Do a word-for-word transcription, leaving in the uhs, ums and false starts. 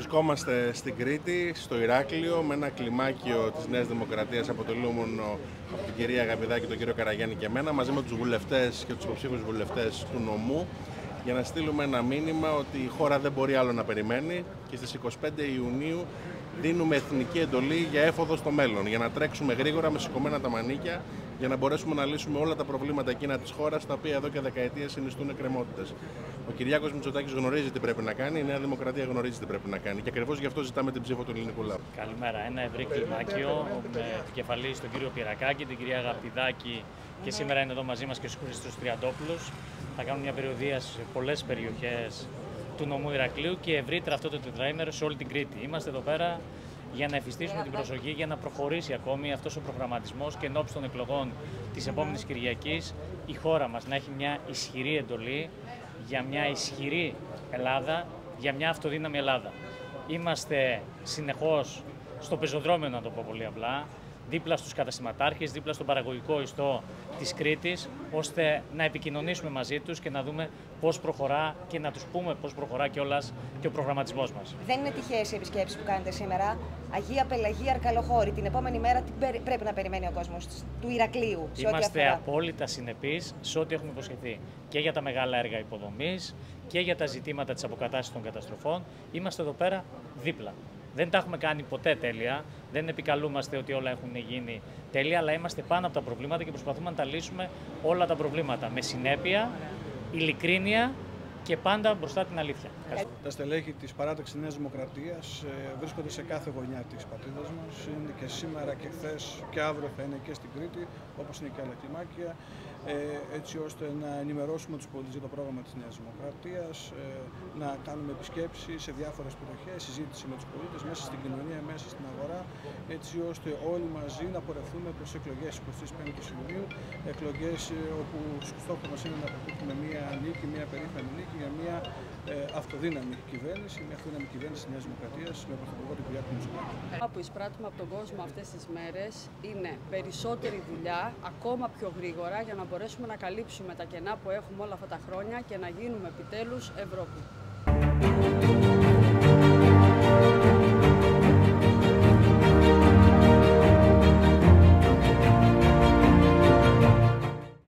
βρισκόμαστε στην Κρήτη, στο Ηράκλειο, με ένα κλιμάκιο της Νέας Δημοκρατίας αποτελούμενο από την κυρία Γαπηδάκη, τον κύριο Καραγιάννη και εμένα, μαζί με τους βουλευτές και τους υποψήφιους βουλευτές του νομού, για να στείλουμε ένα μήνυμα ότι η χώρα δεν μπορεί άλλο να περιμένει και στις είκοσι πέντε Ιουνίου δίνουμε εθνική εντολή για έφοδο στο μέλλον, για να τρέξουμε γρήγορα με σηκωμένα τα μανίκια, για να μπορέσουμε να λύσουμε όλα τα προβλήματα εκείνα της χώρας, τα οποία εδώ και δεκαετίες συνιστούν εκκρεμότητες. Ο Κυριάκος Μητσοτάκης γνωρίζει τι πρέπει να κάνει, η Νέα Δημοκρατία γνωρίζει τι πρέπει να κάνει και ακριβώς γι' αυτό ζητάμε την ψήφο του ελληνικού λαού. Καλημέρα. Ένα ευρύ κλιμάκιο με επικεφαλή στον κύριο Πυρακάκη, την κυρία Γαπηδάκη και σήμερα είναι εδώ μαζί μας και ο Χρήστος Τριαντόπουλος. Θα κάνουν μια περιοδεία σε πολλές περιοχές του νομού Ηρακλείου και ευρύτερα αυτό το τετραήμερο σε όλη την Κρήτη. Είμαστε εδώ πέρα για να εφιστήσουμε την προσοχή, για να προχωρήσει ακόμη αυτός ο προγραμματισμός και ενώπιση των εκλογών της επόμενης Κυριακής η χώρα μας να έχει μια ισχυρή εντολή για μια ισχυρή Ελλάδα, για μια αυτοδύναμη Ελλάδα. Είμαστε συνεχώς στο πεζοδρόμιο, να το πω πολύ απλά, δίπλα στους καταστηματάρχες, δίπλα στον παραγωγικό ιστό της Κρήτης, ώστε να επικοινωνήσουμε μαζί τους και να δούμε πώς προχωρά και να τους πούμε πώς προχωρά κιόλας και ο προγραμματισμός μας. Δεν είναι τυχαίες οι επισκέψεις που κάνετε σήμερα. Αγία Πελαγία, Αρκαλοχώρη. Την επόμενη μέρα τι πρέπει να περιμένει ο κόσμος του Ηρακλείου? Είμαστε αφορά... απόλυτα συνεπείς σε ό,τι έχουμε υποσχεθεί. Και για τα μεγάλα έργα υποδομής και για τα ζητήματα της αποκατάστασης των καταστροφών. Είμαστε εδώ πέρα δίπλα. Δεν τα έχουμε κάνει ποτέ τέλεια, δεν επικαλούμαστε ότι όλα έχουν γίνει τέλεια, αλλά είμαστε πάνω από τα προβλήματα και προσπαθούμε να τα λύσουμε όλα τα προβλήματα με συνέπεια, ειλικρίνεια και πάντα μπροστά την αλήθεια. Τα στελέχη της παράταξης Νέας Δημοκρατίας βρίσκονται σε κάθε γωνιά της πατρίδας μας. Είναι και σήμερα και χθες και αύριο θα είναι και στην Κρήτη, όπως είναι και άλλα κλιμάκια, έτσι ώστε να ενημερώσουμε τους πολίτες για το πρόγραμμα της Νέας Δημοκρατίας, να κάνουμε επισκέψεις σε διάφορες περιοχές, συζήτηση με τους πολίτες μέσα στην κοινωνία, μέσα στην αγορά, έτσι ώστε όλοι μαζί να πορευτούμε προς εκλογές εικοστή πέμπτη Ιουνίου, εκλογές όπου στόχο μας είναι να αποτύχουμε μια νίκη, μια περήφανη νίκη για μια αυτοδύναμη κυβέρνηση, μια αυτοδύναμη κυβέρνηση της Νέας Δημοκρατίας με πρωθυπουργό τον Κυριάκο Μητσοτάκη. Αυτό που εισπράττουμε από τον κόσμο αυτές τις μέρες είναι περισσότερη δουλειά, ακόμα πιο γρήγορα, για να μπορέσουμε να καλύψουμε τα κενά που έχουμε όλα αυτά τα χρόνια και να γίνουμε επιτέλους Ευρώπη.